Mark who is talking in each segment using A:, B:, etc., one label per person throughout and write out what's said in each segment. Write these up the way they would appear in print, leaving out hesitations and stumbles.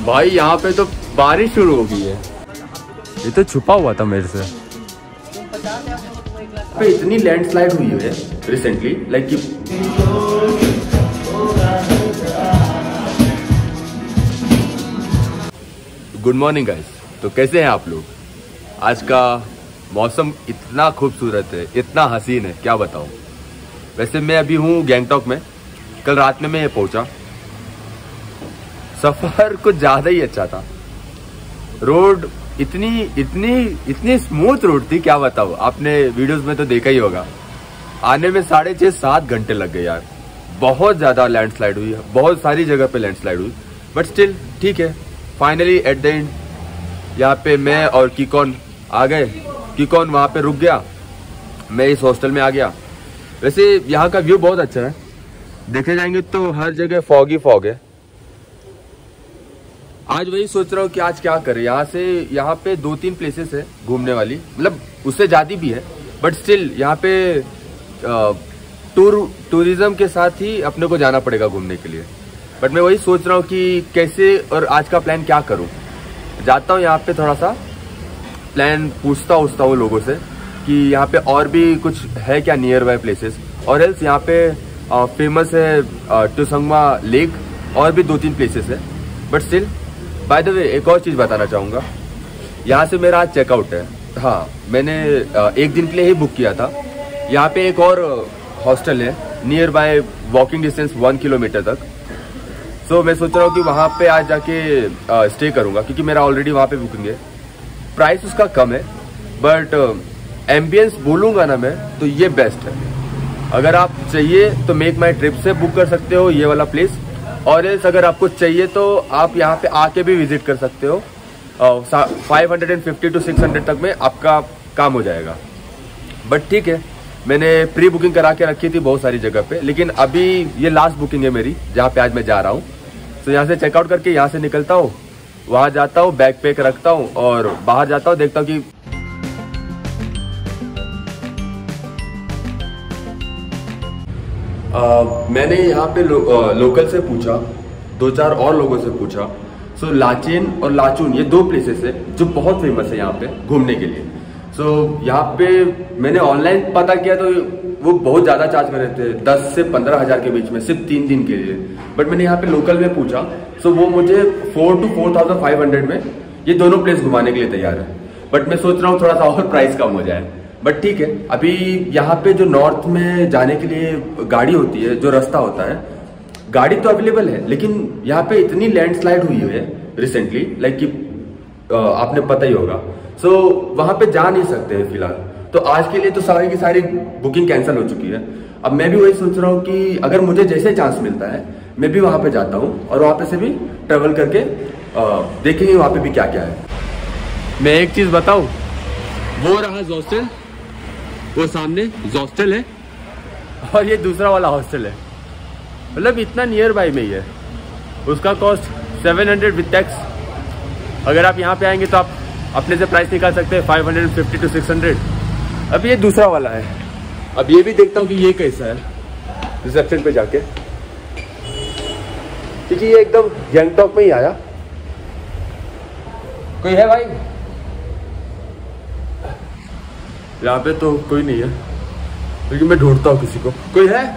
A: भाई यहाँ पे तो बारिश शुरू हो गई है। ये तो छुपा हुआ था मेरे से। पे इतनी लैंडस्लाइड हुई है रिसेंटली, लाइक कि गुड मॉर्निंग गाइस। तो कैसे हैं आप लोग? आज का मौसम इतना खूबसूरत है, इतना हसीन है, क्या बताऊं। वैसे मैं अभी हूँ गैंगटॉक में। कल रात में मैं ये पहुंचा। सफर कुछ ज्यादा ही अच्छा था। रोड इतनी स्मूथ रोड थी, क्या बताओ। आपने वीडियोस में तो देखा ही होगा। आने में 6.5-7 घंटे लग गए यार। बहुत ज्यादा लैंडस्लाइड हुई, बहुत सारी जगह पे लैंडस्लाइड हुई, बट स्टिल ठीक है। फाइनली एट द एंड यहाँ पे मैं और किकॉन आ गए। किकॉन वहां पे रुक गया, मैं इस हॉस्टल में आ गया। वैसे यहाँ का व्यू बहुत अच्छा है। देखे जाएंगे तो हर जगह फॉग ही फॉग है। आज वही सोच रहा हूँ कि आज क्या करें। यहाँ पे 2-3 प्लेसेस है घूमने वाली, मतलब उससे ज्यादा भी है, बट स्टिल यहाँ पे टूरिज्म के साथ ही अपने को जाना पड़ेगा घूमने के लिए। बट मैं वही सोच रहा हूँ कि कैसे और आज का प्लान क्या करूँ। जाता हूँ यहाँ पे, थोड़ा सा प्लान पूछता हूँ लोगों से कि यहाँ पे और भी कुछ है क्या नियर बाय प्लेसेस, और एल्स यहाँ पे फेमस है टुसंगमा लेक, और भी 2-3 प्लेसेस है। But still by the way एक और चीज बताना चाहूंगा। यहाँ से मेरा आज चेकआउट है। हाँ, मैंने 1 दिन के लिए ही बुक किया था। यहाँ पे एक और हॉस्टल है nearby, walking distance 1 kilometre तक। सो मैं सोच रहा हूँ कि वहाँ पे आज जाके स्टे करूंगा, क्योंकि मेरा ऑलरेडी वहाँ पे बुकिंग है। प्राइस उसका कम है, बट एम्बियंस बोलूंगा ना मैं तो ये बेस्ट है। अगर आप चाहिए तो मेक माई ट्रिप से बुक कर सकते हो ये वाला प्लेस, और अगर आपको चाहिए तो आप यहाँ पे आके भी विजिट कर सकते हो। 550 to 600 तक में आपका काम हो जाएगा। बट ठीक है, मैंने प्री बुकिंग करा के रखी थी बहुत सारी जगह पे, लेकिन अभी ये लास्ट बुकिंग है मेरी जहाँ पे आज मैं जा रहा हूँ। तो यहाँ से चेकआउट करके यहाँ से निकलता हूँ, वहां जाता हूँ, बैग पैक रखता हूँ और बाहर जाता हूँ, देखता हूँ कि मैंने यहाँ पे लोकल से पूछा, 2-4 और लोगों से पूछा। सो लाचेन और लाचुन ये 2 प्लेसेस है जो बहुत फेमस है यहाँ पे घूमने के लिए। सो यहाँ पे मैंने ऑनलाइन पता किया तो वो बहुत ज्यादा चार्ज कर रहे थे, 10 से 15 हजार के बीच में, सिर्फ 3 दिन के लिए। बट मैंने यहाँ पे लोकल में पूछा, सो वो मुझे 4 to 4,500 में ये दोनों प्लेस घुमाने के लिए तैयार है। बट मैं सोच रहा हूँ थोड़ा सा और प्राइस कम हो जाए। बट ठीक है, अभी यहाँ पे जो नॉर्थ में जाने के लिए गाड़ी होती है, जो रास्ता होता है, गाड़ी तो अवेलेबल है, लेकिन यहाँ पे इतनी लैंडस्लाइड हुई है रिसेंटली, लाइक कि आपने पता ही होगा। सो वहां पे जा नहीं सकते फिलहाल। तो आज के लिए तो सारी की सारी बुकिंग कैंसिल हो चुकी है। अब मैं भी वही सोच रहा हूँ कि अगर मुझे जैसे चांस मिलता है मैं भी वहां पे जाता हूँ, और वहां पे से भी ट्रेवल करके देखेंगे वहां पे भी क्या क्या है। मैं एक चीज बताऊं, वो रहा हॉस्टल, वो सामने हॉस्टल है, और ये दूसरा वाला हॉस्टल है, मतलब इतना नियर बाय में ही है। उसका कॉस्ट 700 विद टैक्स। अगर आप यहाँ पे आएंगे तो आप अपने से प्राइस निकाल सकते हैं 550 to 600। अब ये दूसरा वाला है। अब ये भी देखता हूँ कि ये कैसा है रिसेप्शन पे जाके, क्योंकि ये एकदम गैंगटॉक में ही आया। कोई है भाई? यहाँ पे तो कोई नहीं है, लेकिन मैं ढूंढता हूँ किसी को। कोई है?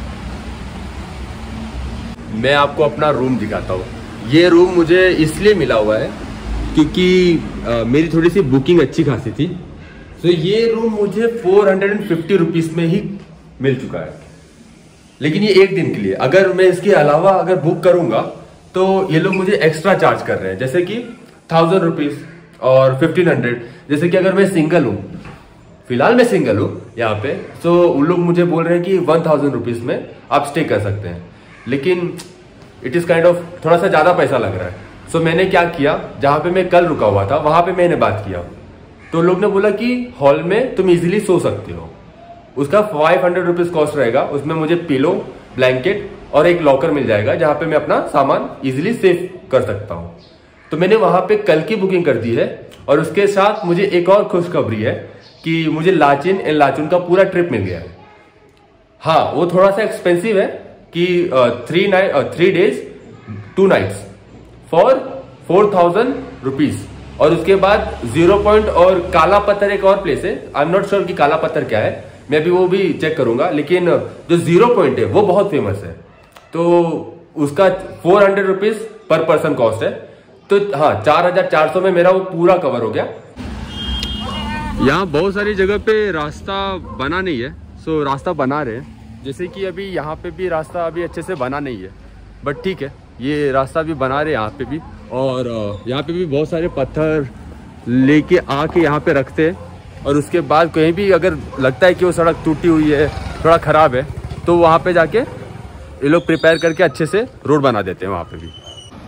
A: मैं आपको अपना रूम दिखाता हूँ। ये रूम मुझे इसलिए मिला हुआ है क्योंकि मेरी थोड़ी सी बुकिंग अच्छी खासी थी। तो ये रूम मुझे 450 रुपीज में ही मिल चुका है, लेकिन ये 1 दिन के लिए। अगर मैं इसके अलावा अगर बुक करूंगा तो ये लोग मुझे एक्स्ट्रा चार्ज कर रहे हैं, जैसे कि 1000 रुपीज और 1500। जैसे कि अगर मैं सिंगल हूँ, फिलहाल मैं सिंगल हूँ यहाँ पे, तो उन लोग मुझे बोल रहे हैं कि 1000 रुपीज में आप स्टे कर सकते हैं, लेकिन इट इज काइंड ऑफ थोड़ा सा ज्यादा पैसा लग रहा है। सो मैंने क्या किया, जहां पे मैं कल रुका हुआ था वहां पे मैंने बात किया, तो लोग ने बोला कि हॉल में तुम इजीली सो सकते हो। उसका 500 रुपीज कॉस्ट रहेगा। उसमें मुझे पिलो, ब्लैंकेट और एक लॉकर मिल जाएगा, जहां पे मैं अपना सामान इजीली सेव कर सकता हूँ। तो मैंने वहां पे कल की बुकिंग कर दी है, और उसके साथ मुझे एक और खुशखबरी है कि मुझे लाचेन एंड लाचुन का पूरा ट्रिप मिल गया है। हाँ, वो थोड़ा सा एक्सपेंसिव है कि 3 days 2 nights फॉर 4,000 रुपीज। और उसके बाद 0 पॉइंट और काला पत्थर एक और प्लेस है, आई एम नॉट श्योर कि काला पत्थर क्या है, मैं भी वो भी चेक करूंगा, लेकिन जो 0 पॉइंट है वो बहुत फेमस है, तो उसका 400 रुपीज पर पर्सन कॉस्ट है। तो हाँ, 4,400 में मेरा वो पूरा कवर हो गया। यहाँ बहुत सारी जगह पे रास्ता बना नहीं है, सो रास्ता बना रहे हैं। जैसे कि अभी यहाँ पे भी रास्ता अभी अच्छे से बना नहीं है, बट ठीक है, ये रास्ता भी बना रहे हैं यहाँ पे भी। और यहाँ पे भी बहुत सारे पत्थर लेके आके यहाँ पे रखते हैं, और उसके बाद कहीं भी अगर लगता है कि वो सड़क टूटी हुई है, थोड़ा ख़राब है, तो वहाँ पे जाके ये लोग प्रिपेयर करके अच्छे से रोड बना देते हैं वहाँ पे भी।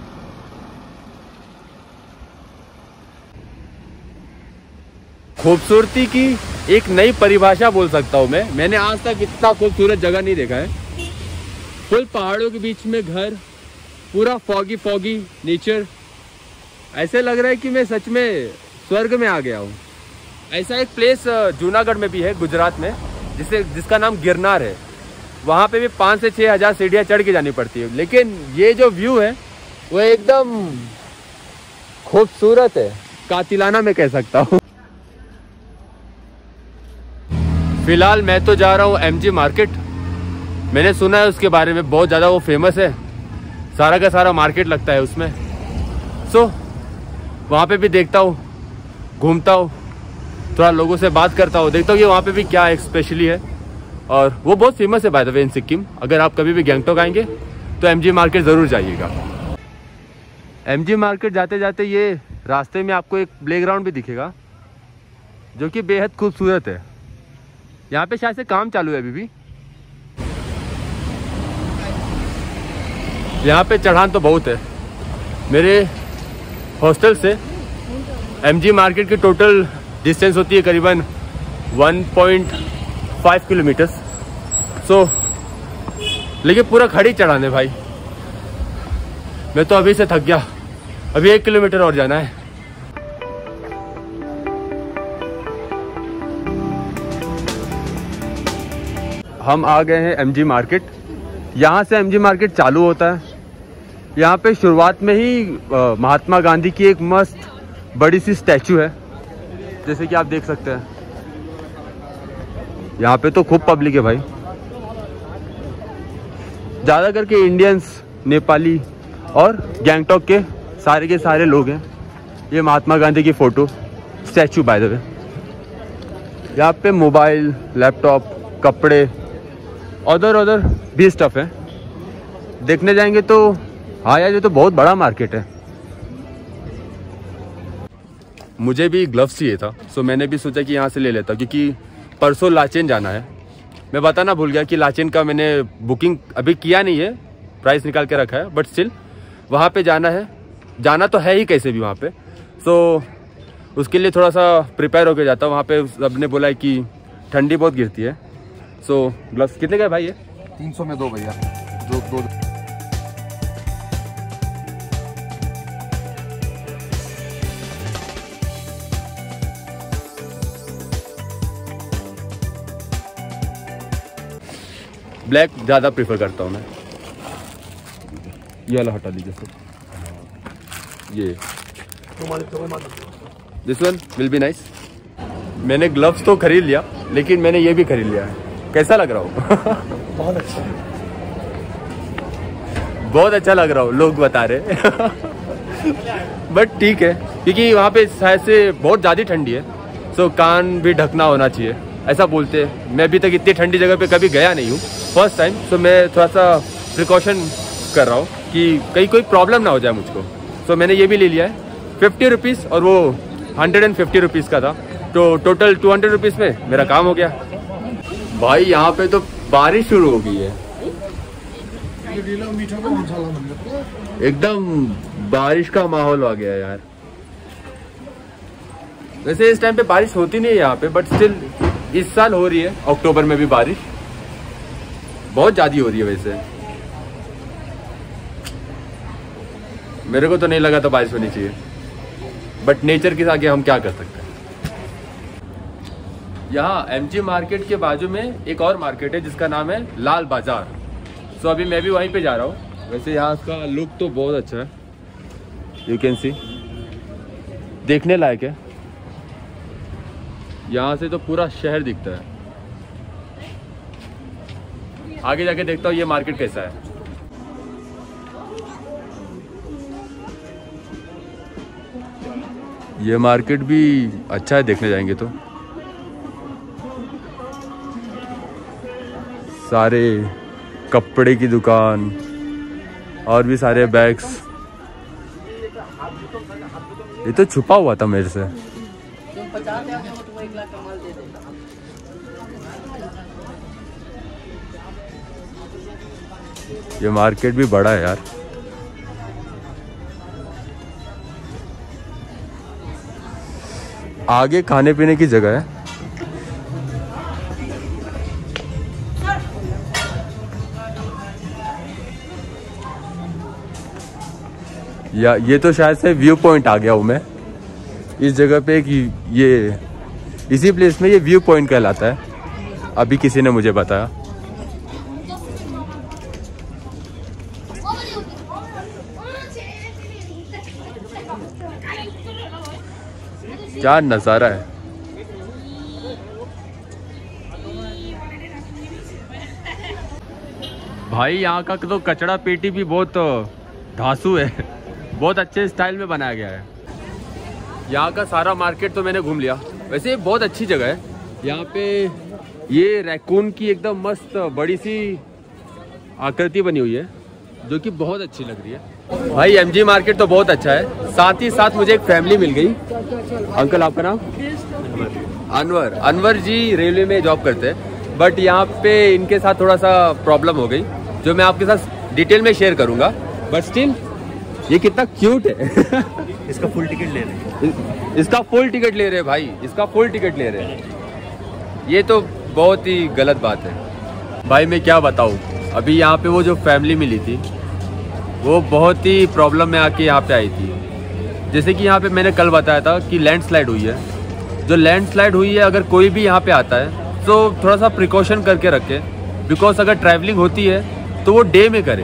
A: खूबसूरती की एक नई परिभाषा बोल सकता हूँ मैंने आज तक इतना खूबसूरत जगह नहीं देखा है। फुल पहाड़ों के बीच में घर, पूरा फॉगी फॉगी नेचर, ऐसे लग रहा है कि मैं सच में स्वर्ग में आ गया हूँ। ऐसा एक प्लेस जूनागढ़ में भी है, गुजरात में, जिसका नाम गिरनार है। वहाँ पे भी 5 से 6 हज़ार सीढ़ियाँ चढ़ के जानी पड़ती है, लेकिन ये जो व्यू है वो एकदम खूबसूरत है, कातिलाना मैं कह सकता हूँ। फिलहाल मैं तो जा रहा हूँ MG मार्केट। मैंने सुना है उसके बारे में बहुत ज़्यादा, वो फेमस है, सारा का सारा मार्केट लगता है उसमें। सो वहाँ पे भी देखता हूँ, घूमता हूँ, थोड़ा लोगों से बात करता हूँ, देखता हूँ कि वहाँ पे भी क्या स्पेशली है। और वो बहुत फेमस है by the way in Sikkim. अगर आप कभी भी गैंगटॉक आएंगे तो MG मार्केट ज़रूर जाइएगा। MG मार्केट जाते जाते ये रास्ते में आपको एक प्लेग्राउंड भी दिखेगा, जो कि बेहद खूबसूरत है। यहाँ पे शायद से काम चालू है अभी भी। यहाँ पे चढ़ान तो बहुत है। मेरे हॉस्टल से MG मार्केट की टोटल डिस्टेंस होती है करीबन 1.5 किलोमीटर्स। सो लेकिन पूरा खड़ी चढ़ान है भाई। मैं तो अभी से थक गया, अभी 1 किलोमीटर और जाना है। हम आ गए हैं MG मार्केट। यहाँ से MG मार्केट चालू होता है। यहाँ पे शुरुआत में ही महात्मा गांधी की एक मस्त बड़ी सी स्टैचू है, जैसे कि आप देख सकते हैं। यहाँ पे तो खूब पब्लिक है भाई, ज़्यादा करके इंडियंस, नेपाली और गैंगटॉक के सारे लोग हैं। ये महात्मा गांधी की photo statue by the way. यहाँ पे मोबाइल, लैपटॉप, कपड़े, उधर भी स्टफ है। देखने जाएंगे तो हाँ यार, ये तो बहुत बड़ा मार्केट है। मुझे भी ग्लव्स चाहिए था, सो मैंने भी सोचा कि यहाँ से ले लेता, क्योंकि परसों लाचेन जाना है। मैं बताना भूल गया कि लाचेन का मैंने बुकिंग अभी किया नहीं है, प्राइस निकाल के रखा है, बट स्टिल वहाँ पे जाना है। जाना तो है ही कैसे भी वहाँ पे, सो उसके लिए थोड़ा सा प्रिपेयर होकर जाता हूँ। वहाँ पे सबने बोला है कि ठंडी बहुत गिरती है। सो ग्लव्स कितने का है भाई ये?
B: 300 में दो भैया, जो दो।
A: ब्लैक ज़्यादा प्रेफर करता हूँ मैं। ये वाला हटा दीजिए सर, ये this one will be nice. मैंने ग्लव्स तो खरीद लिया, लेकिन मैंने ये भी खरीद लिया है। कैसा लग रहा हूँ?
B: बहुत अच्छा,
A: बहुत अच्छा लग रहा हूँ, लोग बता रहे। बट ठीक है, क्योंकि वहाँ पे शायद से बहुत ज़्यादा ठंडी है, सो कान भी ढकना होना चाहिए, ऐसा बोलते हैं। मैं अभी तक इतनी ठंडी जगह पे कभी गया नहीं हूँ, फर्स्ट टाइम, सो मैं थोड़ा सा प्रिकॉशन कर रहा हूँ कि कहीं कोई प्रॉब्लम ना हो जाए मुझको। सो मैंने ये भी ले लिया है 50 रुपीज़, और वो 150 रुपीज़ का था, तो टोटल 200 रुपीज़ में मेरा काम हो गया। भाई यहाँ पे तो बारिश शुरू हो गई है, एकदम बारिश का माहौल आ गया यार। वैसे इस टाइम पे बारिश होती नहीं है यहाँ पे, बट स्टिल इस साल हो रही है। अक्टूबर में भी बारिश बहुत ज्यादा हो रही है। वैसे मेरे को तो नहीं लगा था बारिश होनी चाहिए, बट नेचर के आगे हम क्या कर सकते हैं। यहाँ MG मार्केट के बाजू में एक और मार्केट है जिसका नाम है लाल बाजार। सो अभी मैं भी वहीं पे जा रहा हूँ। वैसे यहाँ का लुक तो बहुत अच्छा है, यू कैन सी, देखने लायक है। यहाँ से तो पूरा शहर दिखता है। आगे जाके देखता हूँ ये मार्केट कैसा है। ये मार्केट भी अच्छा है, देखने जाएंगे तो। सारे कपड़े की दुकान और भी सारे बैग्स। ये तो छुपा हुआ था मेरे से। ये मार्केट भी बड़ा है यार। आगे खाने पीने की जगह है। या ये तो शायद से व्यू पॉइंट आ गया हूँ मैं। इस जगह पे ये इसी प्लेस में ये व्यू पॉइंट कहलाता है, अभी किसी ने मुझे बताया। क्या नज़ारा है भाई। यहाँ का तो कचड़ा पेटी भी बहुत धांसू है, बहुत अच्छे स्टाइल में बनाया गया है। यहाँ का सारा मार्केट तो मैंने घूम लिया। वैसे बहुत अच्छी जगह है। यहाँ पे ये रैकून की एकदम मस्त बड़ी सी आकृति बनी हुई है, जो कि बहुत अच्छी लग रही है। भाई एमजी मार्केट तो बहुत अच्छा है। साथ ही साथ मुझे एक फैमिली मिल गई। अंकल आपका नाम? अनवर। अनवर जी रेलवे में जॉब करते हैं, बट यहाँ पे इनके साथ थोड़ा सा प्रॉब्लम हो गई, जो मैं आपके साथ डिटेल में शेयर करूँगा। बट स्टिल ये कितना क्यूट है।
C: इसका फुल टिकट ले रहे हैं।
A: इसका फुल टिकट ले रहे हैं भाई, इसका फुल टिकट ले रहे हैं। ये तो बहुत ही गलत बात है भाई। मैं क्या बताऊँ, अभी यहाँ पे वो जो फैमिली मिली थी वो बहुत ही प्रॉब्लम में आके यहाँ पे आई थी। जैसे कि यहाँ पे मैंने कल बताया था कि लैंडस्लाइड हुई है। जो लैंडस्लाइड हुई है, अगर कोई भी यहाँ पे आता है तो थोड़ा सा प्रिकॉशन करके रखे, बिकॉज अगर ट्रैवलिंग होती है तो वो डे में करे।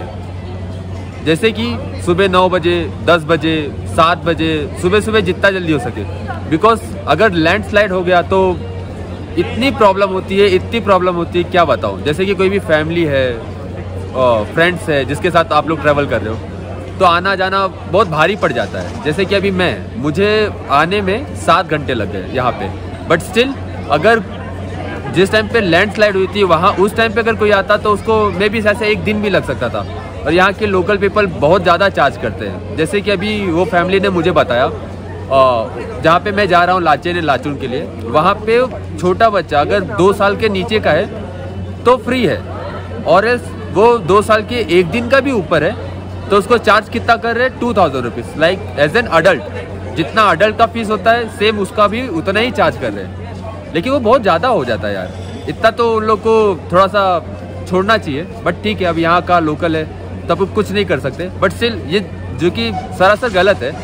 A: जैसे कि सुबह 9 बजे, 10 बजे, 7 बजे, सुबह सुबह जितना जल्दी हो सके। बिकॉज अगर लैंडस्लाइड हो गया तो इतनी प्रॉब्लम होती है, इतनी प्रॉब्लम होती है क्या बताऊँ। जैसे कि कोई भी फैमिली है, फ्रेंड्स है जिसके साथ आप लोग ट्रैवल कर रहे हो, तो आना जाना बहुत भारी पड़ जाता है। जैसे कि अभी मुझे आने में 7 घंटे लग गए यहाँ पे। बट स्टिल अगर जिस टाइम पे लैंडस्लाइड हुई थी वहाँ उस टाइम पे अगर कोई आता तो उसको मे बी ऐसे 1 दिन भी लग सकता था। और यहाँ के लोकल पीपल बहुत ज़्यादा चार्ज करते हैं। जैसे कि अभी वो फैमिली ने मुझे बताया, जहाँ पे मैं जा रहा हूँ लाचेन लाचुन के लिए, वहाँ पे छोटा बच्चा अगर 2 साल के नीचे का है तो फ्री है, और वो 2 साल के 1 दिन का भी ऊपर है तो उसको चार्ज कितना कर रहे हैं, 2000 rupees. Like as an adult जितना अडल्ट का फीस होता है सेम उसका भी उतना ही चार्ज कर रहे हैं। लेकिन वो बहुत ज़्यादा हो जाता है यार। इतना तो उन लोग को थोड़ा सा छोड़ना चाहिए। बट ठीक है, अब यहाँ का लोकल है तब कुछ नहीं कर सकते। बट स्टिल ये जो कि सरासर गलत है।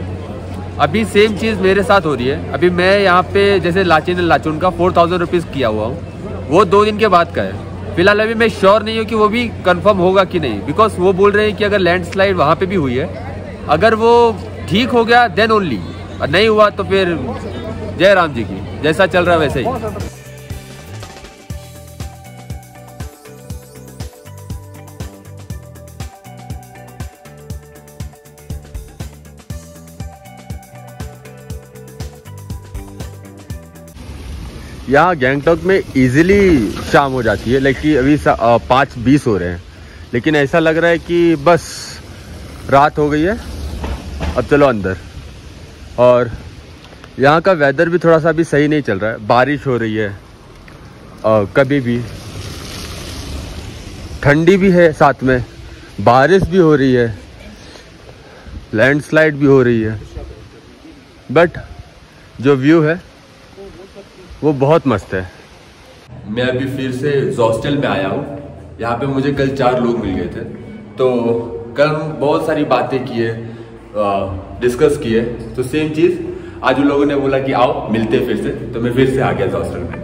A: अभी सेम चीज़ मेरे साथ हो रही है। अभी मैं यहाँ पे जैसे लाचेन लाचुन का 4000 रुपीज़ किया हुआ हूँ, वो 2 दिन के बाद का है। फिलहाल अभी मैं श्योर नहीं हूँ कि वो भी कंफर्म होगा कि नहीं, बिकॉज वो बोल रहे हैं कि अगर लैंडस्लाइड वहाँ पे भी हुई है, अगर वो ठीक हो गया देन ओनली, और नहीं हुआ तो फिर जय राम जी की, जैसा चल रहा है वैसे ही। यहाँ गैंगटॉक में इजीली शाम हो जाती है, लाइक कि अभी 5:20 हो रहे हैं, लेकिन ऐसा लग रहा है कि बस रात हो गई है, अब चलो अंदर। और यहाँ का वेदर भी थोड़ा सा भी सही नहीं चल रहा है। बारिश हो रही है, कभी भी ठंडी भी है, साथ में बारिश भी हो रही है, लैंडस्लाइड भी हो रही है। बट जो व्यू है वो बहुत मस्त है। मैं अभी फिर से हॉस्टल में आया हूँ। यहाँ पे मुझे कल 4 लोग मिल गए थे, तो कल हम बहुत सारी बातें किए, डिस्कस किए। तो सेम चीज़ आज उन लोगों ने बोला कि आओ मिलते फिर से, तो मैं फिर से आ गया हॉस्टल में।